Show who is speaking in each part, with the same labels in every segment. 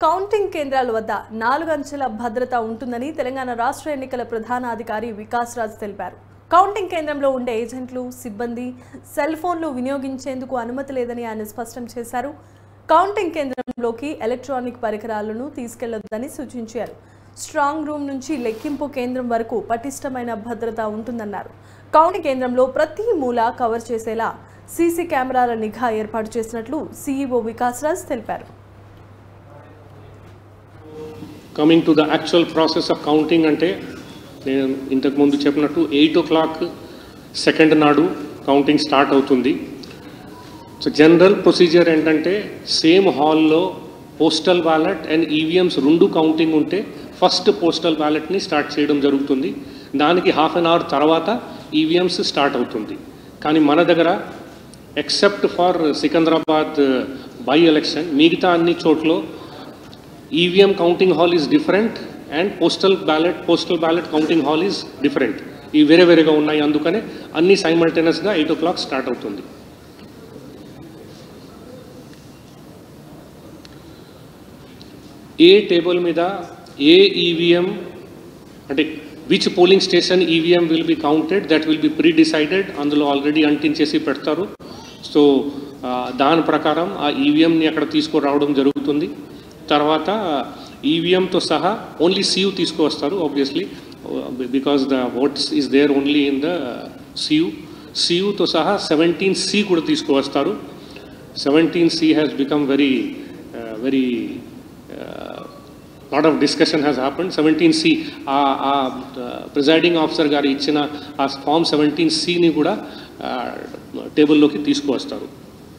Speaker 1: Counting కేంద్రాల వద్ద 4 అంచెల భద్రత ఉంటుందని తెలంగాణ రాష్ట్ర ఎన్నికల ప్రధాన అధికారి వికాస్ రాజ్ తెలిపారు. కౌంటింగ్ కేంద్రంలో ఉండే ఏజెంట్లు, సిబ్బంది సెల్ ఫోన్లు వినియోగించేందుకు అనుమతి లేదని ఆయన స్పష్టం చేశారు. కౌంటింగ్ కేంద్రంలోకి ఎలక్ట్రానిక్ పరికరాలను తీసుకెళ్లొద్దని సూచించారు. స్ట్రాంగ్ రూమ్ నుంచి లెక్కింపు కేంద్రం వరకు పటిష్టమైన భద్రత ఉంటుందన్నారు. కౌంటింగ్ కేంద్రంలో ప్రతి మూల కవర్ చేసేలా సీసీ కెమెరాల నిఘా ఏర్పాటు చేసినట్లు సీఈఓ వికాస్ రాజ్ తెలిపారు.
Speaker 2: Coming to the actual process of counting ante nenu intaku mundu cheppinattu 8 o'clock second naadu counting start avutundi. So general procedure entante same hall lo postal ballot and EVMs rundu counting unte first postal ballot ni start cheyadam jarugutundi. Daniki half an hour tarvata EVMs start avutundi. Kani mana dagara except for Sikandrabad by election migita anni chotlo EVM counting hall is different and postal ballot counting hall is different. ఈ వేరేగా ఉన్నాయి. అందుకనే అన్ని సైమల్టేనియస్గా 8 o'clock start అవుతుంది. ఏ table మీద ఏ EVM అంటే which polling station EVM will be counted that will be pre decided. అందులో ఆల్రెడీ అంటించేసి పెడతారు. సో దాని ప్రకారం ఆ ఈవీఎంని అక్కడ తీసుకురావడం జరుగుతుంది. తర్వాత ఈవీఎంతో సహా ఓన్లీ సియు తీసుకువస్తారు obviously because the votes is there only in the సియుతో సహా 17C కూడా తీసుకువస్తారు. 17C has become very lot of discussion has happened. 17C presiding officer గారు ఇచ్చిన ఆ ఫామ్ 17Cని కూడా టేబుల్లోకి తీసుకువస్తారు.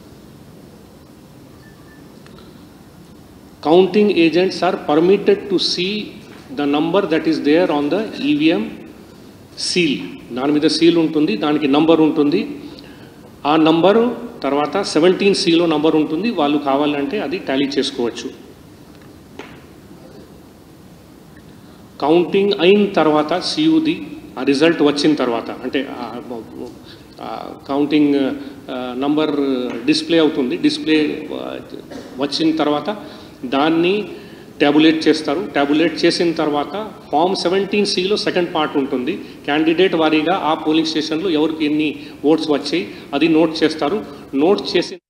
Speaker 2: Counting agents are permitted to see the number that is there on the EVM seal. దాని మీద సీల్ ఉంటుంది, దానికి నంబర్ ఉంటుంది. ఆ నంబరు తర్వాత 17Cలో నంబర్ ఉంటుంది. వాళ్ళు కావాలంటే అది టాలీ చేసుకోవచ్చు. కౌంటింగ్ అయిన తర్వాత సియుది ఆ రిజల్ట్ వచ్చిన తర్వాత అంటే కౌంటింగ్ నంబర్ డిస్ప్లే అవుతుంది. డిస్ప్లే వచ్చిన తర్వాత దాన్ని ట్యాబులేట్ చేస్తారు. ట్యాబులేట్ చేసిన తర్వాత ఫామ్ 17Cలో సెకండ్ పార్ట్ ఉంటుంది. క్యాండిడేట్ వారీగా ఆ పోలింగ్ స్టేషన్లో ఎవరికి ఎన్ని ఓట్స్ వచ్చాయి అది నోట్ చేస్తారు. నోట్ చేసిన